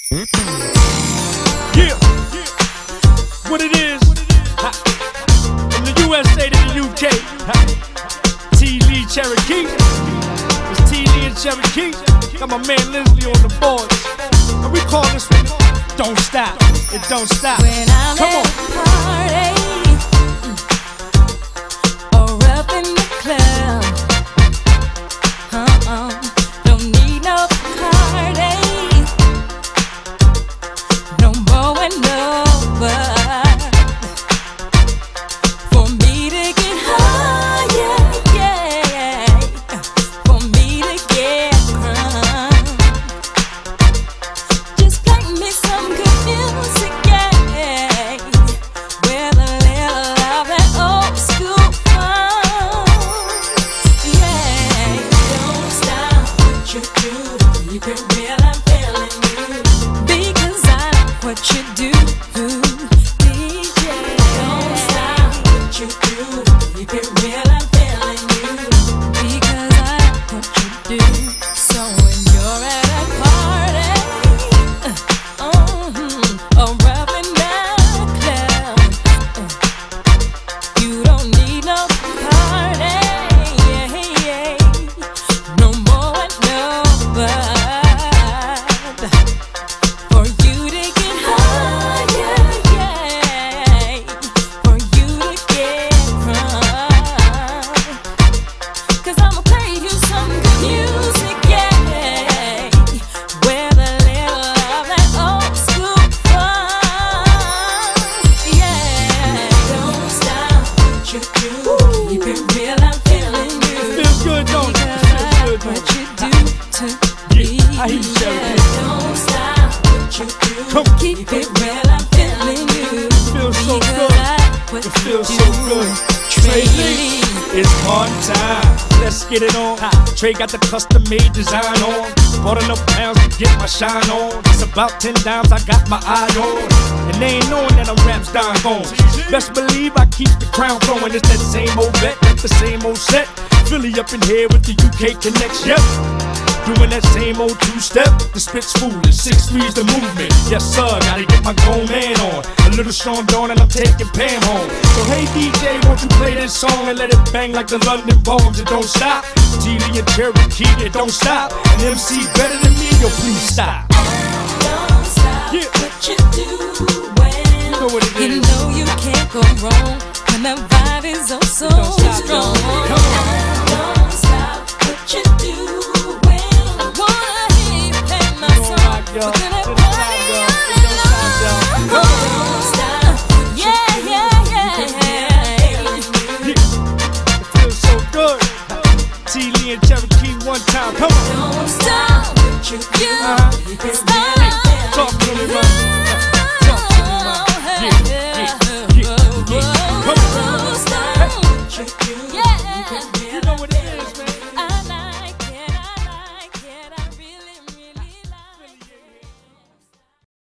Yeah, what it is, from the USA to the UK, T. Lee Cherokee, it's T. Lee and Cherokee, got my man Leslie on the boards, and we call this one Don't Stop, It Don't Stop. When I'm Come on. at a party, or up in the club, don't need no party, no more and over, for me to get higher, yeah, for me to get crunk. Just play me some good music, yeah, with a little of that old school funk, yeah. Don't stop what you do, keep it real, I'm feeling you, because I like what you do, DJ. Don't stop what you do, keep it real, I'm feeling you, because I like what you do. So when you're at a party, or up in the club, you don't need no party, yeah, no more and no but, for you to get higher, yeah, for you to get crunk. 'Cause I'ma play you some good music, yeah, with a little of that old school funk, yeah. Don't stop what you do, keep it real, I'm feeling you, Feels good, don't it? It feels good, don't what it? you do to me, I hear you, Cherokee. don't stop what you do, Come. keep it real, I'm feeling you, Feels so because good. I like what It you feels do. so good. Tracey, Tracey. it's on time. Let's get it on. Trey got the custom-made design on. Bought enough pounds to get my shine on. It's about 10 dimes I got my eye on. And they ain't knowing that I'm rap's dying gone. Best believe I keep the crown growing. It's that same old bet, that's the same old set. Philly up in here with the UK connection. Yep. Doing that same old two-step, the spit's foolish, 6'3's the movement. Yes sir, gotta get my grown man on. A little Sean Dawn and I'm taking Pam home. So hey DJ, won't you play this song and let it bang like the London bombs? It don't stop. T. Lee and Cherokee, it don't stop. And Em-Cee better than me, yo please stop. Don't stop Yeah. what you do when You know what it you is. know you can't go wrong, when the vibe is oh so Don't stop, strong. come on. Don't stop what you do when I wanna hear you play my Don't song. rock, y'all. We're gonna Don't party stop, y'all. all Don't night stop, y'all. long. Don't stop, yeah, yeah, yeah. It feels so good. T. Lee and Cherokee one time, come on. Don't stop what you do. Uh-huh. Stop. Talk to me, man. Talk to me, man. Yeah. Come on. Don't stop what you do. Yeah. You know what it is, man.